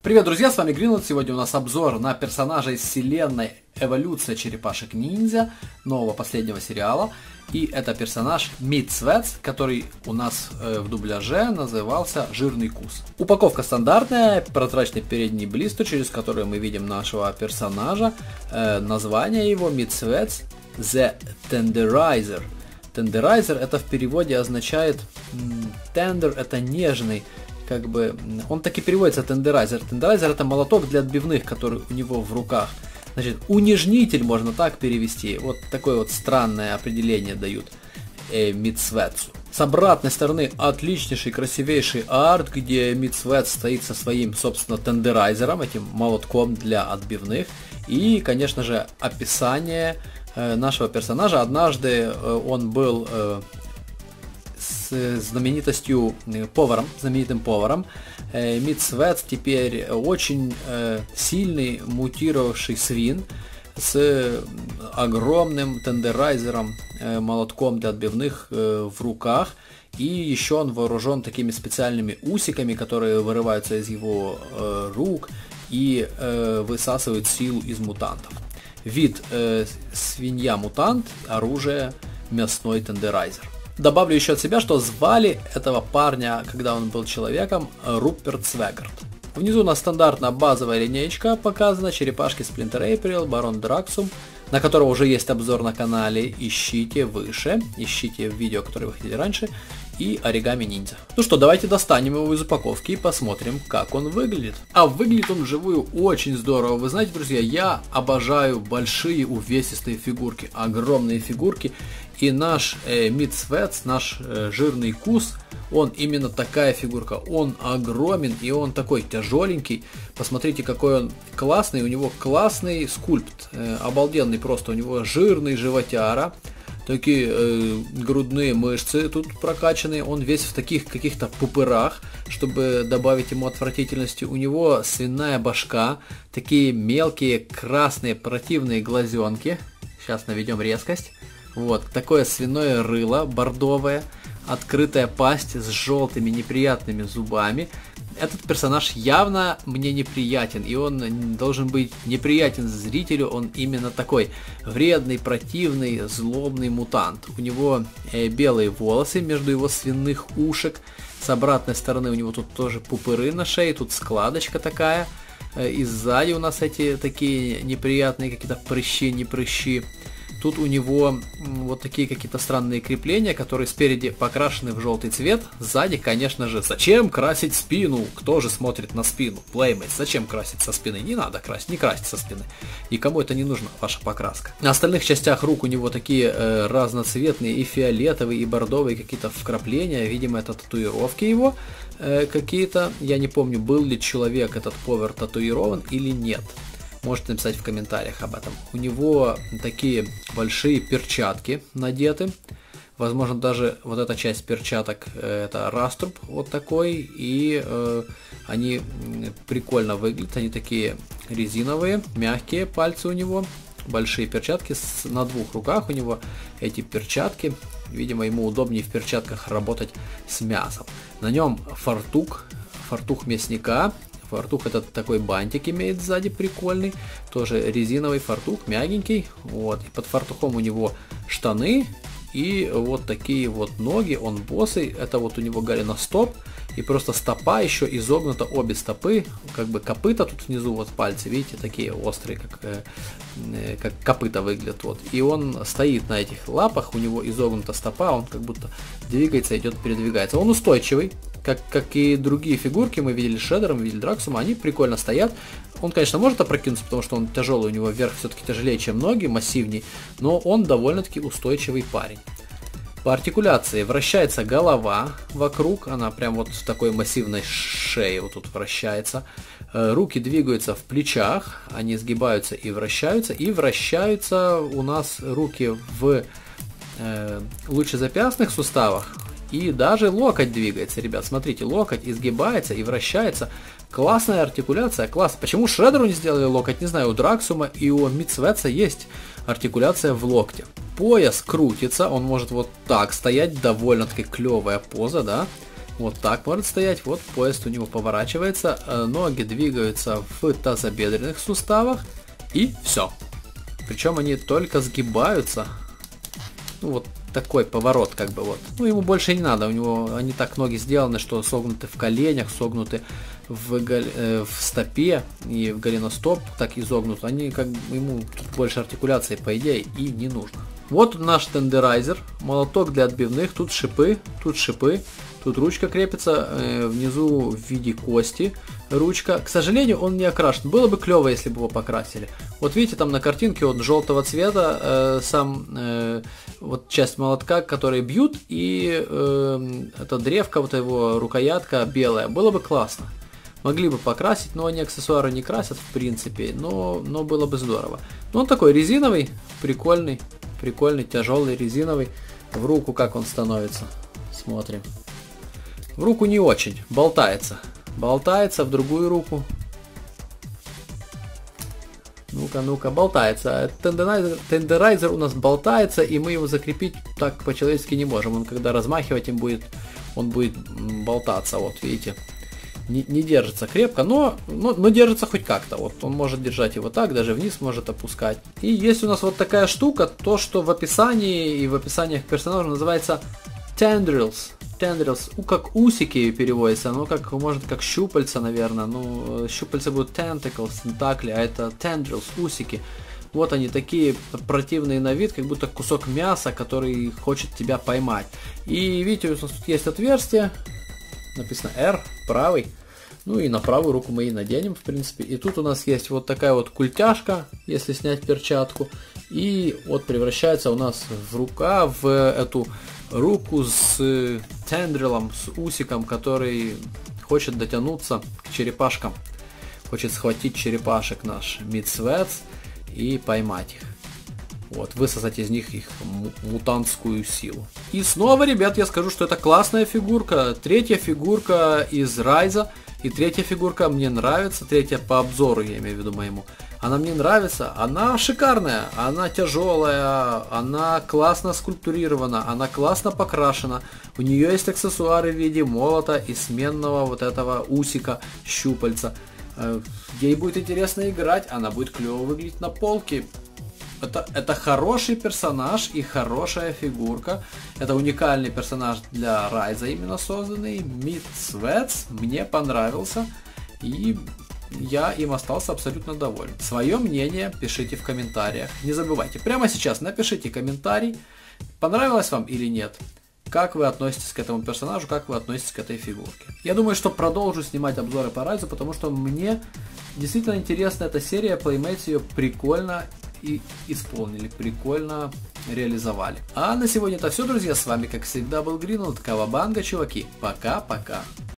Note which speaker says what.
Speaker 1: Привет, друзья, с вами Гринланд. Сегодня у нас обзор на персонажа из вселенной Эволюция черепашек-ниндзя, нового последнего сериала. И это персонаж Мидсвец, который у нас в дубляже назывался Жирный Кус. Упаковка стандартная, прозрачный передний блистер, через который мы видим нашего персонажа. Название его Мидсвец The Tenderizer. Tenderizer это в переводе означает tender, это нежный. Как бы, он так и переводится тендерайзер. Тендерайзер это молоток для отбивных, который у него в руках. Значит, унижнитель можно так перевести. Вот такое вот странное определение дают Мидсвецу. С обратной стороны отличнейший, красивейший арт, где Мидсвец стоит со своим, собственно, тендерайзером, этим молотком для отбивных. И, конечно же, описание нашего персонажа. Однажды он был с знаменитостью знаменитым поваром. Мидсвец теперь очень сильный мутировавший свин с огромным тендерайзером, молотком для отбивных в руках. И еще он вооружен такими специальными усиками, которые вырываются из его рук и высасывают силу из мутантов. Вид свинья-мутант, оружие мясной тендерайзер. Добавлю еще от себя, что звали этого парня, когда он был человеком, Руперт Свегард. Внизу у нас стандартная базовая линеечка показана, черепашки Splinter April, Барон Драксум, на которого уже есть обзор на канале, ищите выше, ищите видео, которые вы хотели раньше, и Оригами Ниндзя. Ну что, давайте достанем его из упаковки и посмотрим, как он выглядит. А выглядит он вживую очень здорово. Вы знаете, друзья, я обожаю большие увесистые фигурки, огромные фигурки. И наш Мидсвец, наш Жирный Кус, он именно такая фигурка. Он огромен и он такой тяжеленький. Посмотрите, какой он классный. У него классный скульпт. Обалденный просто. У него жирный животяра. Такие грудные мышцы тут прокачанные. Он весь в таких каких-то пупырах, чтобы добавить ему отвратительности. У него свиная башка. Такие мелкие, красные, противные глазенки. Сейчас наведем резкость. Вот, такое свиное рыло, бордовое, открытая пасть с желтыми неприятными зубами. Этот персонаж явно мне неприятен, и он должен быть неприятен зрителю, он именно такой вредный, противный, злобный мутант. У него белые волосы между его свиных ушек, с обратной стороны у него тут тоже пупыры на шее, тут складочка такая, и сзади у нас эти такие неприятные какие-то прыщи, не прыщи. Тут у него вот такие какие-то странные крепления, которые спереди покрашены в желтый цвет. Сзади, конечно же, зачем красить спину? Кто же смотрит на спину? Playmate, зачем красить со спины? Не надо красить, не красить со спины. Никому это не нужно, ваша покраска. На остальных частях рук у него такие разноцветные, и фиолетовые, и бордовые какие-то вкрапления. Видимо, это татуировки его какие-то. Я не помню, был ли человек, этот повар, татуирован или нет. Можете написать в комментариях об этом. У него такие большие перчатки надеты. Возможно, даже вот эта часть перчаток это раструб вот такой. И они прикольно выглядят. Они такие резиновые, мягкие пальцы у него. Большие перчатки на двух руках у него эти перчатки. Видимо, ему удобнее в перчатках работать с мясом. На нем фартук мясника. Фартук этот такой бантик имеет сзади прикольный, тоже резиновый фартук, мягенький, вот, и под фартуком у него штаны и вот такие вот ноги, он босый, это вот у него голеностоп, и просто стопа еще изогнута, обе стопы, как бы копыта тут внизу, вот пальцы, видите, такие острые, как копыта выглядят, вот, и он стоит на этих лапах, у него изогнута стопа, он как будто двигается, идет, передвигается, он устойчивый. Как и другие фигурки, мы видели Шреддера, мы видели Драксума, они прикольно стоят. Он, конечно, может опрокинуться, потому что он тяжелый, у него верх все-таки тяжелее, чем ноги, массивней, но он довольно-таки устойчивый парень. По артикуляции вращается голова вокруг, она прям вот в такой массивной шее вот тут вращается. Руки двигаются в плечах, они сгибаются и вращаются у нас руки в лучезапястных суставах. И даже локоть двигается, ребят, смотрите, локоть изгибается и вращается. Классная артикуляция, класс. Почему Шреддеру не сделали локоть, не знаю, у Драксума и у Мидсвеца есть артикуляция в локте. Пояс крутится, он может вот так стоять, довольно-таки клевая поза, да. Вот так может стоять, вот поезд у него поворачивается, ноги двигаются в тазобедренных суставах и все. Причем они только сгибаются. Ну, вот такой поворот как бы вот. Ну, ему больше не надо, у него они так ноги сделаны, что согнуты в коленях, согнуты в стопе и в голеностоп так изогнуты. Они как бы, ему тут больше артикуляции по идее и не нужно. Вот наш тендерайзер, молоток для отбивных, тут шипы, тут ручка крепится, внизу в виде кости ручка. К сожалению, он не окрашен. Было бы клево, если бы его покрасили. Вот видите, там на картинке он желтого цвета, вот часть молотка, которые бьют, и эта древка, вот его рукоятка белая. Было бы классно. Могли бы покрасить, но они аксессуары не красят в принципе, но было бы здорово. Но он такой резиновый, прикольный, тяжелый, резиновый. В руку как он становится. Смотрим. В руку не очень, болтается. Болтается в другую руку. Ну-ка, болтается. Тендерайзер у нас болтается, и мы его закрепить так по-человечески не можем. Он когда размахивать им будет, он будет болтаться. Вот видите. Не держится крепко, но держится хоть как-то. Вот он может держать его так, даже вниз может опускать. И есть у нас вот такая штука, то что в описании и в описаниях персонажа называется tendrils. Tendrils, как усики переводится, ну как может как щупальца, наверное. Ну щупальца будут tentacles, тентакли, а это tendrils, усики. Вот они такие противные на вид, как будто кусок мяса, который хочет тебя поймать. И видите, у нас тут есть отверстие. Написано R, правый. Ну и на правую руку мы и наденем, в принципе. И тут у нас есть вот такая вот культяшка, если снять перчатку. И вот превращается у нас в рука, в эту руку с тендрилом, с усиком, который хочет дотянуться к черепашкам. Хочет схватить черепашек наш Мидсвец и поймать их. Вот, высосать из них их мутантскую силу. И снова, ребят, я скажу, что это классная фигурка. Третья фигурка из Райза. И третья фигурка мне нравится. Третья по обзору, я имею в виду моему. Она мне нравится. Она шикарная. Она тяжелая. Она классно скульптурирована. Она классно покрашена. У нее есть аксессуары в виде молота и сменного вот этого усика, щупальца. Ей будет интересно играть. Она будет клево выглядеть на полке. Это хороший персонаж и хорошая фигурка. Это уникальный персонаж для Райза именно созданный. Мидсвец мне понравился. И я им остался абсолютно доволен. Свое мнение пишите в комментариях. Не забывайте, прямо сейчас напишите комментарий, понравилось вам или нет. Как вы относитесь к этому персонажу, как вы относитесь к этой фигурке. Я думаю, что продолжу снимать обзоры по Райзу, потому что мне действительно интересна эта серия. Playmates ее прикольно и исполнили, прикольно реализовали. А на сегодня это все, друзья. С вами, как всегда, был Гринланд. Кавабанга, чуваки. Пока-пока.